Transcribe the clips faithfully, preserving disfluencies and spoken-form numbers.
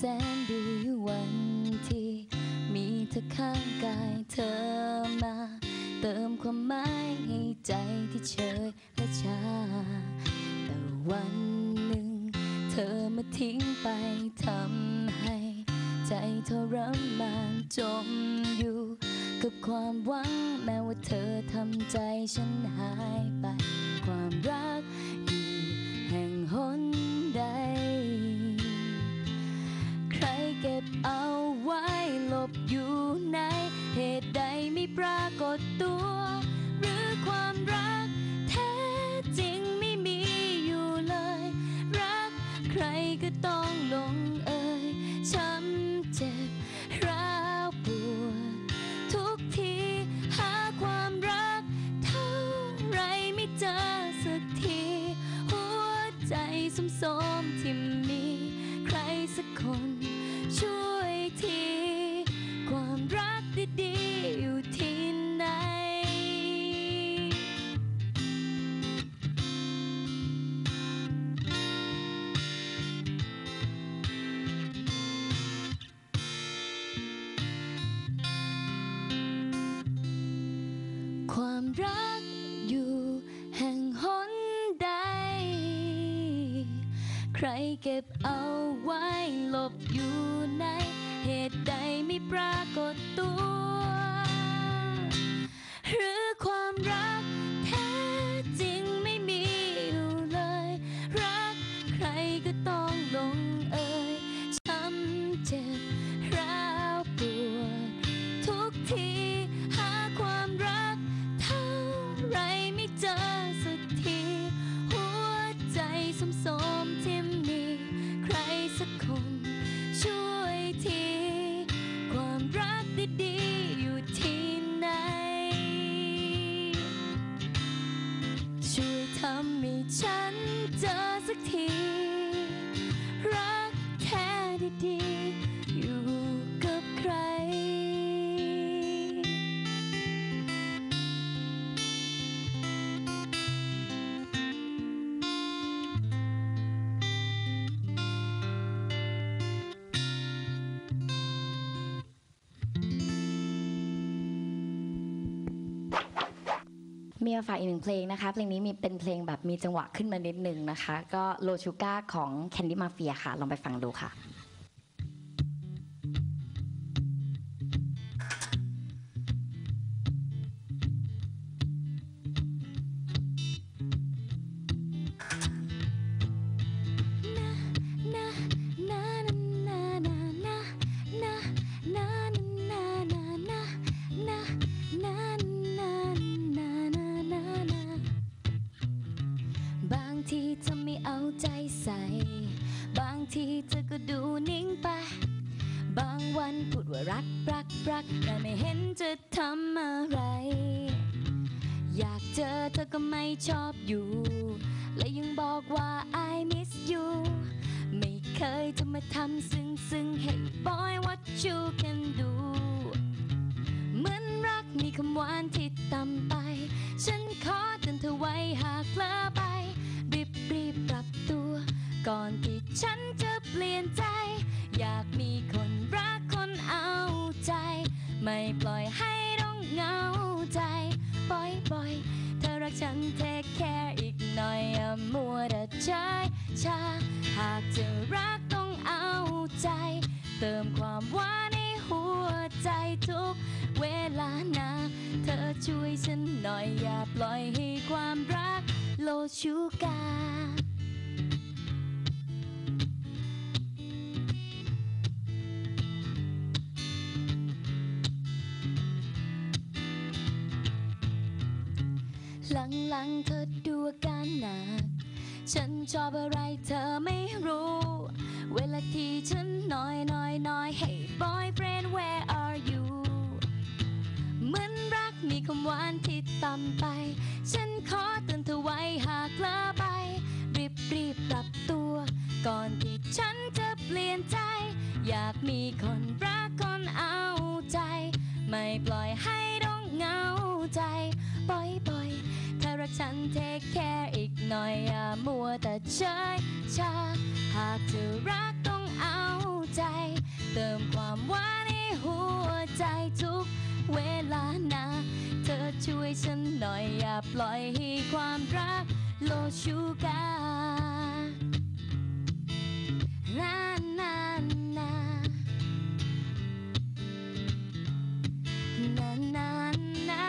นดีวันที่มีเธอข้างกายเธอมาเติมความหมายให้ใจที่เฉยและชาแต่วันหนึ่งเธอมาทิ้งไปทำให้ใจทรมานจมอยู่กับความหวังแม้ว่าเธอทำใจฉันหายไปความรักอยู่แห่งหนใดใครเก็บเอาไว้หลบอยู่ในเหตุใดไม่ปรากฏตัวหรือความรักแท้จริงไม่มีอยู่เลยรักใครก็ต้องลงเอยช้ำเจ็บร้าวปวดทุกทีหาความรักเท่าไรไม่เจอสักทีหัวใจสมๆที่มีใครสักคนช่วยทีความรักดีๆอยู่ที่ไหนความรักอยู่แห่งหนใดใครเก็บเอาไว้หลบอยู่ในเหตุใดไม่ปรากฏตัวหรือความรักแท้จริงไม่มีอยู่เลยรักใครก็ต้องลงเอยช้ำเจ็บร้าวปวดทุกทีหาความรักเท่าไรไม่เจอสักทีหัวใจสมๆที่มีใครสักคนช่วยทีความรักดีๆอยู่ที่ไหนช่วยทำให้ฉันเจอสักทีรักแท้ดีๆอยู่กับใครมีมาฝากอีกหนึ่งเพลงนะคะเพลงนี้มีเป็นเพลงแบบมีจังหวะขึ้นมานิดนึงนะคะก็โลชูก้าของ Candy Mafia ค่ะลองไปฟังดูค่ะที่เธอไม่เอาใจใส่บางทีเธอก็ดูนิ่งไปบางวันพูดว่ารักรักรักแต่ไม่เห็นจะทำอะไรอยากเจอเธอก็ไม่ชอบอยู่และยังบอกว่า I miss you ไม่เคยจะมาทำซึ้งซึ้ง Hey boy what you can do เหมือนรักมีคำหวานที่ต่ำไปฉันขอเตือนเธอไว้หากเผลอไปรีบรีบปรับตัวก่อนที่ฉันจะเปลี่ยนใจอยากมีคนรักคนเอาใจไม่ปล่อยให้ต้องเหงาใจปล่อยปล่อยเธอรักฉันเทคแคร์อีกหน่อยอย่ามัวแต่ใจชาหากจะรักต้องเอาใจเติมความหวานในหัวใจทุกเวลานะเธอช่วยฉันหน่อยอย่าปล่อยให้ความรักโลชูกาหลังๆเธอดูอาการหนักฉันชอบอะไรเธอไม่รู้เวลาที่ฉันน้อยน้อยน้อย Hey boyfriend where are you เหมือนรักมีคำหวานที่ต่ำไปฉันขอเตือนเธอไว้หากเผลอไปรีบรีบปรับตัวก่อนที่ฉันจะเปลี่ยนใจอยากมีคนรักคนเอาใจไม่ปล่อยให้ต้องเหงาใจปล่อยปล่อยเธอรักฉันเทคแคร์อีกหน่อยอย่ามัวแต่เฉยชาหากเธอรักต้องเอาใจเติมความหวานในหัวใจทุกเวลานะเธอช่วยฉันหน่อยอย่าปล่อยให้ความรักโลชูกานานานานานานา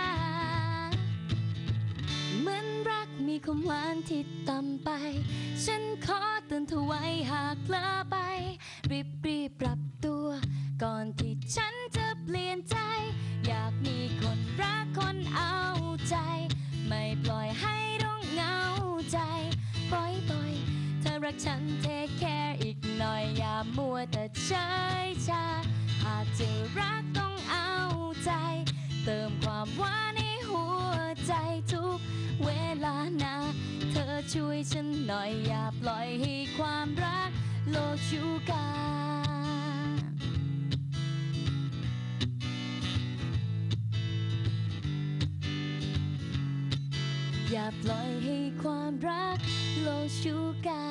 เหมือนรักมีความหวานที่ต่ำไปฉันขอเตือนเธอไว้หากเพลอไปรีบรีบปรับตัวก่อนที่ฉันจะเปลี่ยนใจอยากมีคนรักคนเอาใจไม่ปล่อยให้ต้องเหงาใจปล่อยปล่อยเธอรักฉันเทคแคร์อีกหน่อยอย่ามัวแต่เฉยชาหากจะรักต้องเอาใจเติมความหวานในหัวใจทุกเวลานะเธอช่วยฉันหน่อยอย่าปล่อยให้ความรักโลชูกาอย่าปล่อยให้ความรักโลชูกา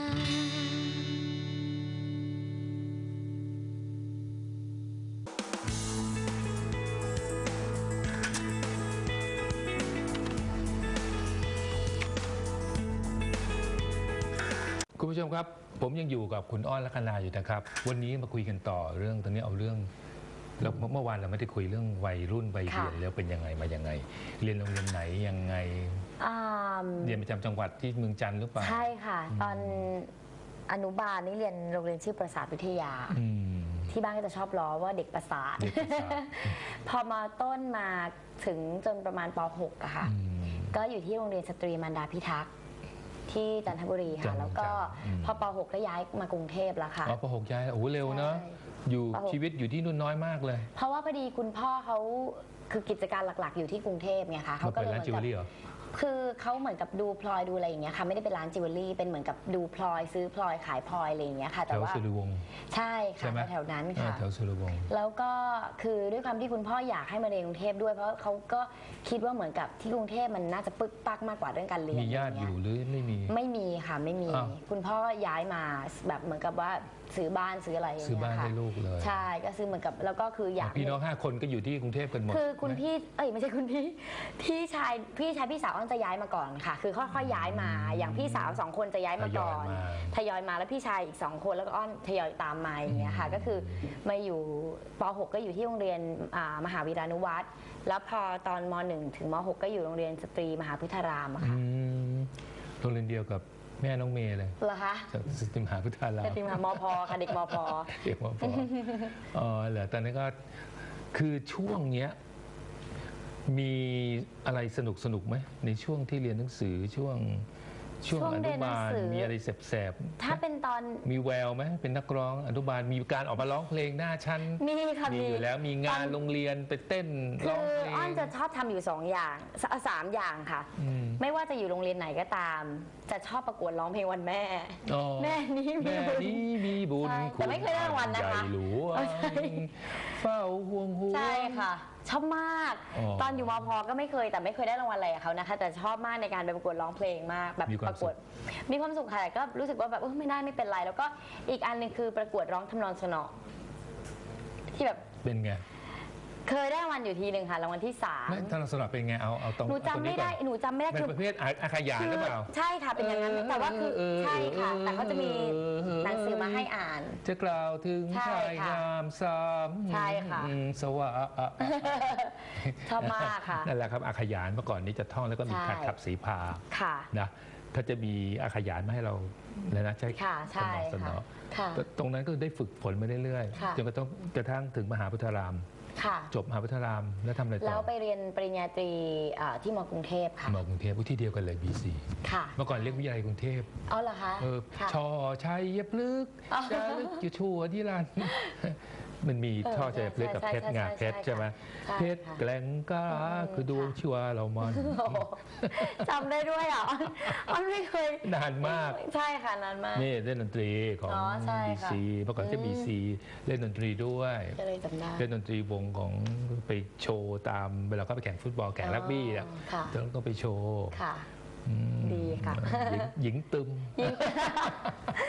คุณผู้ชมครับผมยังอยู่กับคุณอ้อนลัคนาอยู่นะครับวันนี้มาคุยกันต่อเรื่องตอนนี้เอาเรื่องเราเมื่อวานเราไม่ได้คุยเรื่องวัยรุ่นวัยเรียนแล้วเป็นยังไงมายังไงเรียนโรงเรียนไหนยังไงเรียนประจำจังหวัดที่เมืองจันทร์หรือเปล่าใช่ค่ะตอนอนุบาลนี่เรียนโรงเรียนชื่อประสาทวิทยาที่บ้านก็จะชอบล้อว่าเด็กประสาทพอมาต้นมาถึงจนประมาณป หกอะค่ะก็อยู่ที่โรงเรียนสตรีมารดาพิทักษ์ที่จันทบุรีค่ะแล้วก็พอป หกก็ย้ายมากรุงเทพแล้วค่ะอ๋อป หกย้ายโอ้เร็วเนาะอยู่ชีวิตอยู่ที่นู่นน้อยมากเลยเพราะว่าพอดีคุณพ่อเขาคือกิจการหลักๆอยู่ที่กรุงเทพไงคะเขาก็เลยเหมือนกับคือเขาเหมือนกับดูพลอยดูอะไรอย่างเงี้ยค่ะไม่ได้เป็นร้านจิวเวลรี่เป็นเหมือนกับดูพลอยซื้อพลอยขายพลอยอะไรอย่างเงี้ยค่ะแต่ว่าแถวสุรวงศ์ใช่ค่ะแถวนั้นค่ะแถวสุรวงศ์แล้วก็คือด้วยความที่คุณพ่ออยากให้มาเรียนกรุงเทพด้วยเพราะเขาก็คิดว่าเหมือนกับที่กรุงเทพมันน่าจะปึ๊กปักมากกว่าเรื่องการเรียนมีญาติอยู่หรือไม่มีไม่มีค่ะไม่มีคุณพ่อย้ายมาแบบเหมือนกับว่าซื้อบ้านซื้ออะไรอย่างเงี้ยซื้อบ้านให้ลูกเลยใช่ก็ซื้อเหมือนกับแล้วก็คืออยากพี่น้องห้าคนก็อยู่ที่กรุงเทพกันหมดคือคุณพี่เอ้ยไม่ใช่คุณพี่พี่ชายพี่ชายพี่สาวอ้อนจะย้ายมาก่อนค่ะคือค่อยๆย้ายมาอย่างพี่สาวสองคนจะย้ายมาก่อนทยอยมาแล้วพี่ชายอีกสองคนแล้วก็อ้อนทยอยตามมาอย่างเงี้ยค่ะก็คือมาอยู่ป หกก็อยู่ที่โรงเรียนมหาวิทยานุวัฒน์แล้วพอตอนม หนึ่งถึงม หกก็อยู่โรงเรียนสตรีมหาพุทธารามค่ะโรงเรียนเดียวกับแม่น้องเมย์เลยเหรอคะสตรีมหาพุทธารามสตรีมหามพค่ะเด็กมพเด็กมพอ๋อเหรอตอนนี้ก็คือช่วงเนี้ยมีอะไรสนุกสนุกไหมในช่วงที่เรียนหนังสือช่วงช่วงอนุบาลมีอะไรแสบๆถ้าเป็นตอนมีแววไหมเป็นนักร้องอนุบาลมีการออกมาร้องเพลงหน้าชั้นมีค่ะมีอยู่แล้วมีงานโรงเรียนไปเต้นร้องเพลงอ้อนจะชอบทำอยู่สองอย่างสามอย่างค่ะไม่ว่าจะอยู่โรงเรียนไหนก็ตามจะชอบประกวดร้องเพลงวันแม่แม่นี้มีบุญมีบุญแต่ไม่เคยได้รางวัลนะคะหลวงเฝ้าห่วงห่วงใช่ค่ะชอบมากตอนอยู่มพก็ไม่เคยแต่ไม่เคยได้รางวัลอะไรกับเขานะคะแต่ชอบมากในการไปประกวดร้องเพลงมากแบบประกวดมีความสุขค่ะแต่ก็รู้สึกว่าแบบเออไม่ได้ไม่เป็นไรแล้วก็อีกอันนึงคือประกวดร้องทำนองสนอที่แบบเป็นไงเคยได้รางวัลอยู่ทีหนึ่งค่ะรางวัลที่สามไม่ท่านสนอเป็นไงเอาเอาตรงหนูจำไม่ได้หนูจำไม่ได้คือประเภทอาขยานหรือเปล่าใช่ค่ะเป็นอย่างนั้นแต่ว่าคือใช่ค่ะแต่เขาจะมีหนังสือมาให้อ่านจะกล่าวถึงชายงามสามใช่ค่ะสวะชอบมากค่ะนั่นแหละครับอาขยานเมื่อก่อนนี้จะท่องแล้วก็มีขัดขับสีพานะถ้าจะมีอาขยานมาให้เราเลยนะใช่ค่ะใช่ค่ะตรงนั้นก็ได้ฝึกฝนมาเรื่อยๆจนกระทั่งกระทั่งถึงมหาพุทธารามจบมหาวิทยาลัยแล้วทำอะไรต่อแล้วไปเรียนปริญญาตรีที่มกรุงเทพค่ะมกรุงเทพที่เดียวกันเลย บี ซีค่ะเมื่อก่อนเรียกวิทยาลัยกรุงเทพอ๋อเหรอคะเออชอชัยพฤกษ์จารึกอยู่ชั่วที่ร้านมันมีท่อใจเพชรกับเพชรงาเพชรใช่ไหมเพชรแกล้งกล้าคือดวงชัวเรามันจำได้ด้วยอ่ะอันไม่เคยนานมากใช่ค่ะนานมากนี่เล่นดนตรีของบีซีเมื่อก่อนจะบีซีเล่นดนตรีด้วยเล่นดนตรีวงของไปโชว์ตามเวลาเขาไปแข่งฟุตบอลแข่งรักบี้อ่ะต้องไปโชว์ดีค่ะหญิงตึม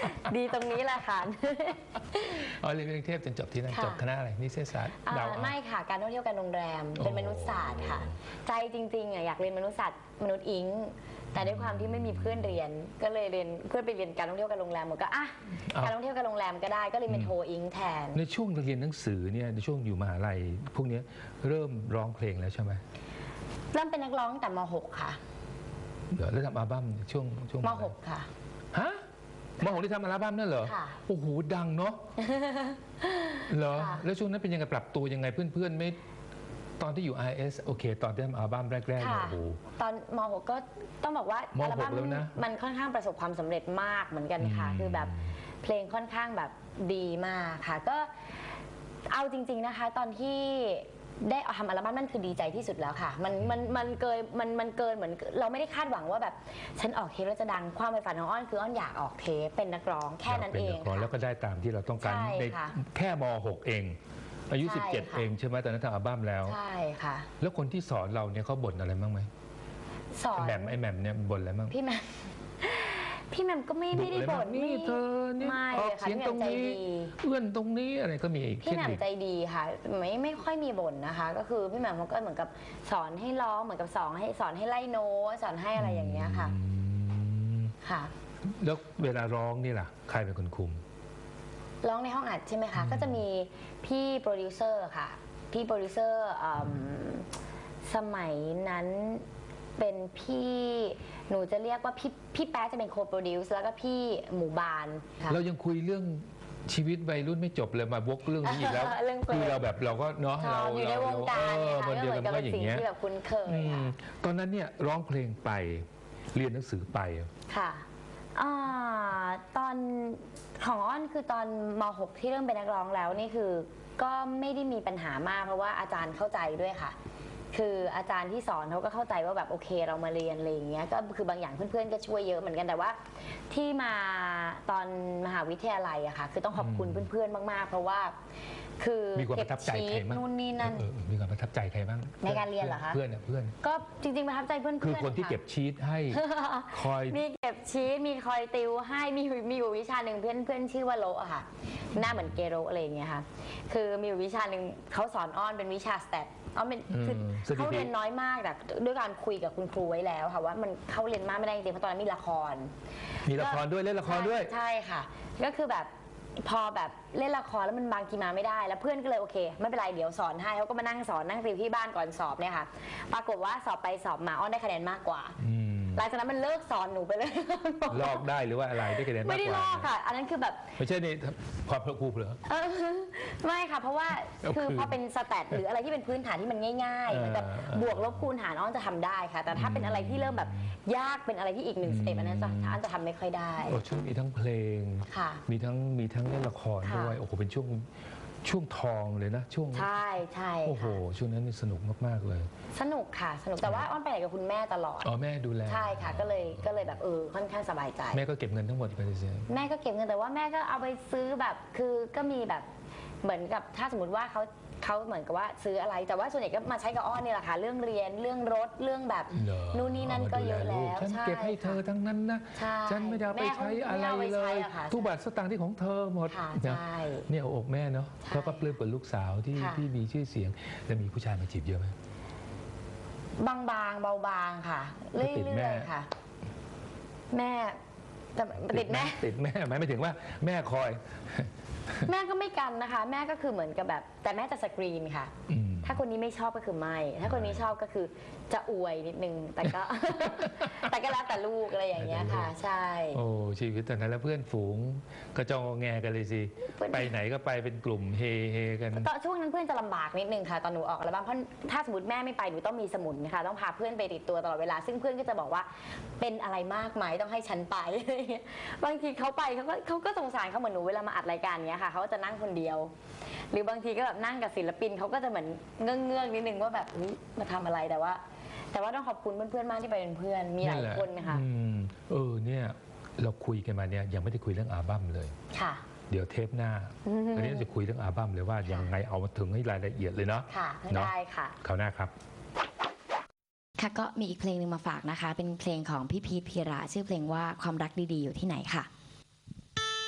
ดีตรงนี้แหละค่ะอ๋อเรียนกรุงเทพจนจบที่นั่นค่ะจบคณะอะไรนิเทศศาสตร์อ่าเดาเอาไม่ค่ะการท่องเที่ยวการโรงแรมเป็นโอ้มนุษยศาสตร์ค่ะ ใจจริงๆอ่ะอยากเรียนมนุษยศาสตร์มนุษย์อิงแต่ด้วยความที่ไม่มีเพื่อนเรียน ก็เลยเรียนเพื่อนไปเรียนการท่องเที่ยวการโรงแรมหมดก็อ่ะการท่องเที่ยวการโรงแรมก็ได้ก็เลยเป็นโทอิงแทนในช่วงเรียนหนังสือเนี่ยในช่วงอยู่มหาลัยพวกเนี้ยเริ่มร้องเพลงแล้วใช่ไหมเริ่มเป็นนักร้องแต่ม หก ค่ะเดี๋ยวแล้วทำอัลบั้มช่วงช่วงม หก ค่ะฮะมหกที่ทำอัลบั้มนั่นเหรอค่ะโอ้โหดังเนาะ เหรอค่ะแล้วช่วงนั้นเป็นยังไงปรับตัวยังไงเพื่อนๆไม่ตอนที่อยู่ ไอ เอส โอเค ตอนที่ทำอัลบั้มแรกๆเนี่ยค่ะโอ้โหตอนม หก ก็ต้องบอกว่ามหกอัลบั้มแล้วนะมันค่อนข้างประสบความสำเร็จมากเหมือนกันค่ะอืมคือแบบเพลงค่อนข้างแบบดีมากค่ะ ก็เอาจริง ๆนะคะ ตอนที่ได้เอาทำอัลบั้มนั่นคือดีใจที่สุดแล้วค่ะ มันมันมันเกินมันมันเกินเหมือนเราไม่ได้คาดหวังว่าแบบฉันออกเทปแล้วจะดังความใฝ่ฝันของอ้อนคืออ้อนอยากออกเทปเป็นนักร้องแค่นั้นเองยากป็กร้แล้วค่ะก็ได้ตามที่เราต้องการใช่ในค่ะแค่มหกเอง อายุใช่สิบเจ็ดค่ะเองใช่ไหมตอนนั้นทำอัลบั้มแล้วใช่ค่ะแล้วคนที่สอนเราเนี่ยเขาบ่นอะไรบ้างไหมสอนไอ้แหม่มไอ้แหม่มเนี่ยบ่นอะไรบ้างพี่แหมม พี่แหมมก็ไม่ไม่ได้บ่นนี่เธอนี่ไม่ออกเลยค่ะเสียงพี่แหตม่รมงใจนี้ดีเอื้อนตรงนี้อะไรก็มีอีกพี่แหม่มเทคนิคใจดีค่ะไม่ไม่ค่อยมีบ่นนะคะ ก็คือพี่แหม่มเขาก็เหมือนกับสอนให้ร้องเหมือนกับสอนให้สอนให้ไล่โน้ตสอนให้อะไรอย่างเงี้ยค่ะอืมค่ะแล้วเวลาร้องนี่ล่ะ ใครเป็นคนคุมร้องในห้องอัดใช่ไหมคะ ก็จะมีพี่โปรดิวเซอร์ค่ะ พี่โปรดิวเซอร์อืมสมัยนั้นเป็นพี่หนูจะเรียกว่าพี่พี่แป๊ะจะเป็นโคโปรดิวซ์แล้วก็พี่หมู่บานค่ะเรายังคุยเรื่องชีวิตวัยรุ่นไม่จบเลยมาวกเรื่องนี้อีกแล้วเรื่องเพลงคือเราแบบเราก็เนาะชอเราบอยู่ในวงการเออนะคะวันก็เดียวเหมืกัอน นกับก็เป็นอย่าสิ่งงเงี้ยที่แบบคุ้นเคยอืมค่ะตอนนั้นเนี่ยร้องเพลงไปเรียนหนังสือไปค่ะอ่าตอนของอ้อนคือตอนม หก ที่เริ่มเป็นนักร้องแล้วนี่คือก็ไม่ได้มีปัญหามากเพราะว่าอาจารย์เข้าใจด้วยค่ะ คืออาจารย์ที่สอนเขาก็เข้าใจว่าแบบโอเคเรามาเรียนอะไรอย่างเงี้ยก็คือบางอย่างเพื่อนๆก็ช่วยเยอะเหมือนกันแต่ว่าที่มาตอนมหาวิทยาลัยอะค่ะคือต้องขอบคุณเพื่อนๆมากๆ เพราะว่าคือมีความประทับใจเก็บใครชีทบ้างนู่นนี่นั่นเออเออมีความประทับใจใครบ้างในการเรียนเหรอคะเพื่อนเนี่ยเพื่อนก็จริงๆประทับใจเพื่อนๆคือคนที่ะเก็บชีตให้ คอยมีเก็บชีทมีคอยติวให้มีมีอยู่วิชาหนึ่งเพื่อนเพื่อนชื่อว่าโลอะค่ะ หน้าเหมือนเกโรอะไรอย่างเงี้ยค่ะ คือมีอยู่วิชาหนึ่งเขาสอนอ้อนเป็นวิชาสแตทอ้อนเป็นคืออืมสถิติเขาเรียนน้อยมากแต่ด้วยการคุยกับคุณครูไว้แล้วค่ะว่ามันเข้าเรียนมากไม่ได้จริงๆเพราะตอนนั้นมีละครมีละครด้วยเล่นละครด้วยใช่ใช่ค่ะ ก็คือแบบพอแบบเล่นละครแล้วมันบางทีมาไม่ได้ แล้วเพื่อนก็เลยโอเค ไม่เป็นไรเดี๋ยวสอนให้เขาก็มานั่งสอนนั่งติวที่บ้านก่อนสอบเนี่ยค่ะ ปรากฏว่าสอบไปสอบมาอ้อนได้คะแนนมากกว่าอืมหลังจากนั้นมันเลิกสอนหนูไปเลยลอกได้หรือว่าอะไรได้คะแนนมากกว่าไม่ได้ลอกค่ะ อันนั้นคือแบบไม่ใช่นี่ความเพลครูเผลอเออไม่ค่ะ เพราะว่าเอาคืคือน พอเป็นสแตทหรืออะไรที่เป็นพื้นฐานที่มันง่ายๆเออเหมือนแบบบวกลบคูณหารอ้อนจะทำได้ค่ะ แต่ถ้าเป็นอะไรที่เริ่มแบบยากเป็นอะไรที่อีกหนึ่งสเต็ปอันนั้นจะอ้อนจะทำไม่ค่อยได้โอ้ช่วงมีทั้งเพลงค่ะมีทั้งมีทั้งเล่นละครค่ะด้วยโอ้โหเป็นช่วงช่วงทองเลยนะช่วงใช่ใช่โอ้โหค่ะช่วงนั้นนี่สนุกมากๆเลยสนุกค่ะ สนุกแต่ว่าอ้อนไปไหนกับคุณแม่ตลอดอ๋อแม่ดูแลใช่ค่ะ ก็เลยก็เลยแบบเออค่อนข้างสบายใจแม่ก็เก็บเงินทั้งหมดไปเลยสิแม่ก็เก็บเงินแต่ว่าแม่ก็เอาไปซื้อแบบคือก็มีแบบเหมือนกับถ้าสมมติว่าเขาเขาเหมือนกับว่าซื้ออะไร แต่ว่าส่วนใหญ่ก็มาใช้กับอ้อนนี่แหละค่ะเรื่องเรียนเรื่องรถเรื่องแบบเหรอนู่นนี่นั่นก็เยอะามาดูแล้วฉันใช่เก็บให้เธอค่ะทั้งนั้นนะใช่ฉันไม่ได้เอาไปแม่เขาใช้อะไรไม่เอาไปเลใช้ยอะค่ะทุกบาทสตางค์ที่ของเธอหมดค่ะนะใช่เนี่ยเอาอกแม่เนาะใช่เขาก็ปลื้มกับลูกสาวที่ค่ะที่มีชื่อเสียงแล้วมีผู้ชายมาจีบเยอะไหมบางบางๆเบาบางค่ะก็เรื่ติดแม่อยๆค่ะ แม่แต่ติดแม่ติดแม่หมายไม่ถึงว่าแม่คอยแม่ก็ไม่กันนะคะ แม่ก็คือเหมือนกับแบบ แต่แม่จะสกรีนค่ะอืมถ้าคนนี้ไม่ชอบก็คือไม่ ถ้าคนนี้ชอบก็คือจะอวยนิดนึง แต่ก็ แต่ก็แล้วแต่ลูกอะไรอย่างเงี้ยค่ะ ใช่โอ้ชีวิตตอนนั้นแล้วเพื่อนฝูงกระจองแงกันเลยสิเพื่อนไปไหนก็ไปเป็นกลุ่มเฮเฮกันตอนช่วงนั้นเพื่อนจะลำบากนิดนึงค่ะ ตอนหนูออกอัลบั้มเพราะถ้าสมมติแม่ไม่ไปหนูต้องมีสมุนค่ะ ต้องพาเพื่อนไปติดตัวตลอดเวลา ซึ่งเพื่อนก็จะบอกว่าเป็นอะไรมากไหมต้องให้ฉันไป บางทีเขาไปเขาก็เขาก็สงสารเขาเหมือนหนูเวลามาอัดรายการเนี้ยค่ะเขาจะนั่งคนเดียว หรือบางทีก็แบบนั่งกับศิลปินเขาก็จะเหมือนเงื้องๆนิดนึงว่าแบบอุ๊ยมาทำอะไรแต่ว่า แต่ว่าต้องขอบคุณเพื่อนๆมากที่ไปเป็นเพื่อนมีหลายแหละคนนะคะอืมเออเนี่ยเราคุยกันมาเนี่ยยังไม่ได้คุยเรื่องอัลบั้มเลยค่ะเดี๋ยวเทปหน้าอืมอันนี้เราจะคุยเรื่องอัลบั้มเลยว่ายังไงเอามาถึงให้รายละเอียดเลยเนาะค่ะเนาะได้ค่ะคราวหน้าครับค่ะก็มีอีกเพลงหนึ่งมาฝากนะคะ เป็นเพลงของพี่พีทพีระชื่อเพลงว่าความรักดีๆอยู่ที่ไหนค่ะ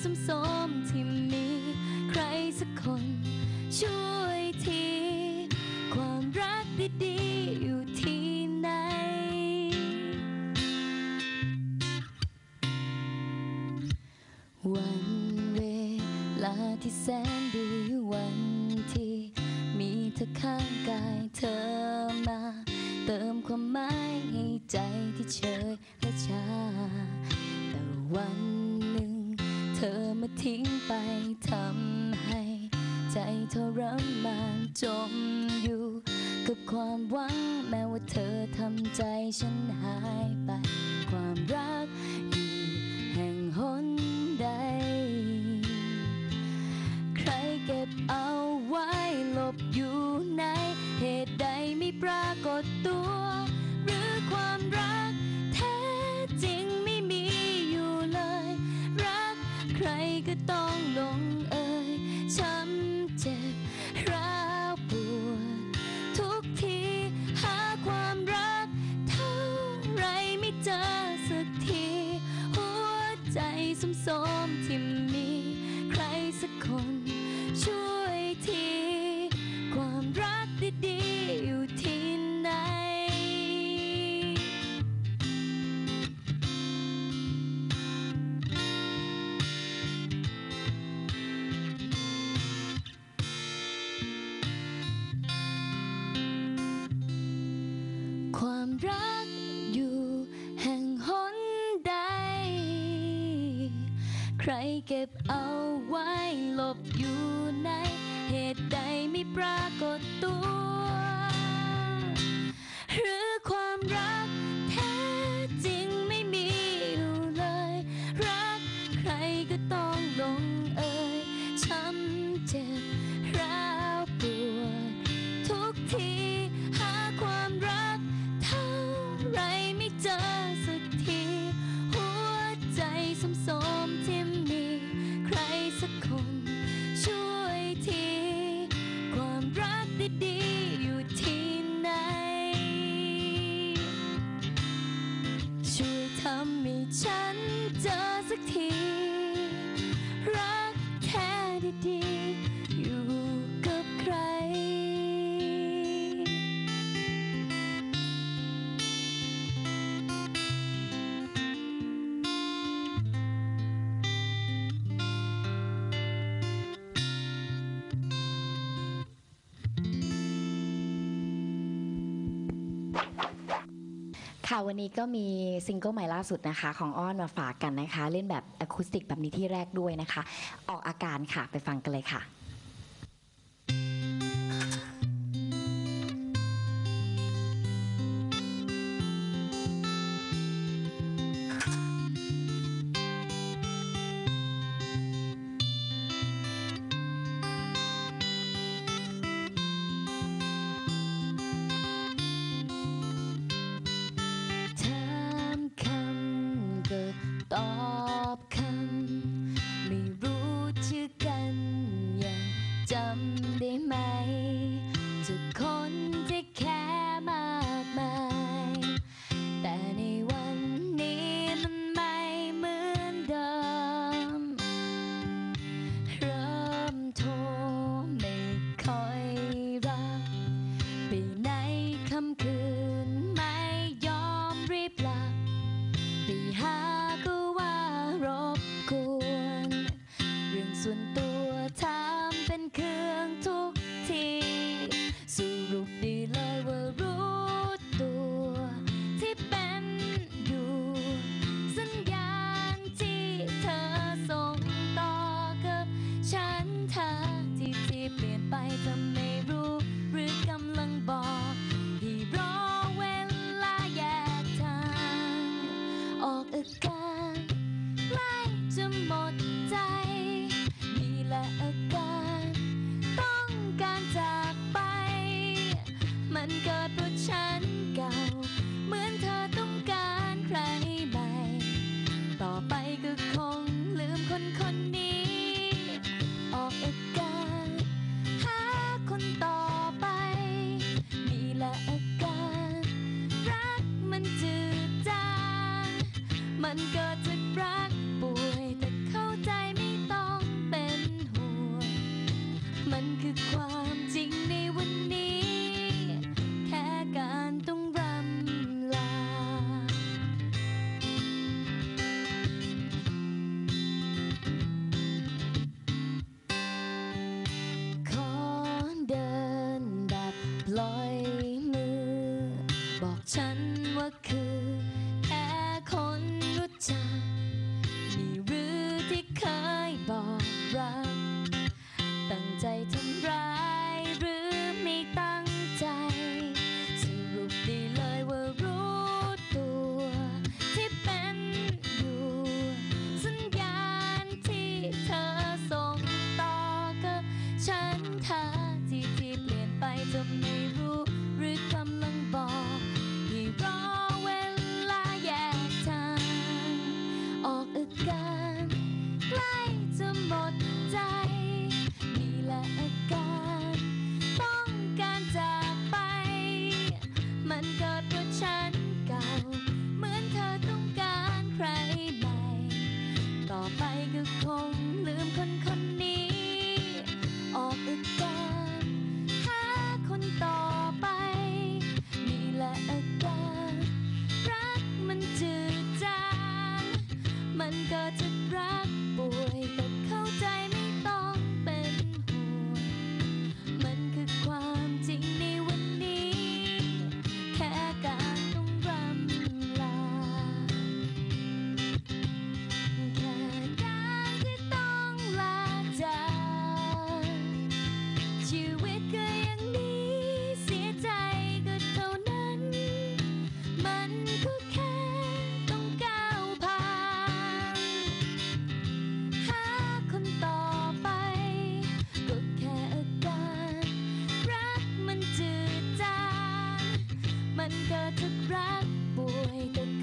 สมๆที่มีใครสักคนช่วยทีความรักดีๆอยู่ที่ไหนวันเวลาที่แสนดีวันที่มีเธอข้างกายเธอมาเติมความหมายให้ใจที่เฉยและชาแต่วันหนึ่งเธอมาทิ้งไปทำให้ใจทรมานจมอยู่กับความหวังแม้ว่าเธอทำใจฉันหายไปความรักอยู่แห่งหนใดใครเก็บเอาไว้หลบอยู่ในเหตุใดไม่ปรากฏตัวหรือความรักแท้จริงไม่มีอยู่เลยรักใครก็ต้องลงเอยช้ำเจ็บร้าวปวดทุกทีหาความรักเท่าไรไม่เจอสักทีหัวใจสมๆที่มีใครสักคนช่วยทีความรักดีๆอยู่ที่ไหนความรักอยู่แห่งหนใดใครเก็บเอาไว้หลบอยู่ในเหตุใดไม่ปรากฏตัวหรือความรักแท้จริงไม่มีอยู่เลยรักใครก็ต้องลงเอยช้ำเจ็บร้าวปวดทุกทีหาความรักเท่าไรไม่เจอสักทีหัวใจสมๆที่มีใครสักคนช่วยทีความรักดีๆอยู่ที่ไหนช่วยทำให้ฉันเจอสักทีรักแท้ดีๆอยู่กับใครค่ะวันนี้ก็มีซิงเกิลใหม่ล่าสุดนะคะของอ้อนมาฝากกันนะคะเล่นแบบอะคูสติกแบบนี้ที่แรกด้วยนะคะออกอาการค่ะไปฟังกันเลยค่ะตอบคำไม่รู้ชื่อกันยังจำได้ไหมจากคนที่แค่มากมายแต่ในวันนี้มันไม่เหมือนเดิมเริ่มโทรไม่ค่อยรับไปไหนค่ำคืนไม่ยอมรีบหลับไปหาส่วนตัวทำเป็นเครื่องทุกทีสรุปดีเลยว่ารู้ตัวที่เป็นอยู่สัญญาณที่เธอส่งต่อกับฉันเธอที่ที่เปลี่ยนไปเธอไม่รู้หรือกำลังบอกให้รอเวลาแยกทางออกอาการใกล้จะหมดใจและอาการต้องการจากไปมันเกิดเพราะฉันเก่าเหมือนเธอต้องการใครใหม่ต่อไปก็คงลืมคนคนนี้ออกอาการหาคนต่อไปนี่แหละอาการรักมันจืดจางมันเกิดจากรักป่วยแต่ไปก็คงลืมคนคนนี้ ออกอาการหาคนต่อไปนี่แหละอาการรักมันจืดจางมันก็จะรักป่วยแต่เข้าใจไม่ต้องเป็นห่วงมันคือความจริงในวันนี้แค่การต้องรำลาแค่การที่ต้องลาจากชีวิตก็อย่างนี้เสียใจก็เท่านั้นมันก็แค่ต้องก้าวผ่านหาคนต่อไปก็แค่อาการรักมันจืดจางมันก็จะรักป่วยแต่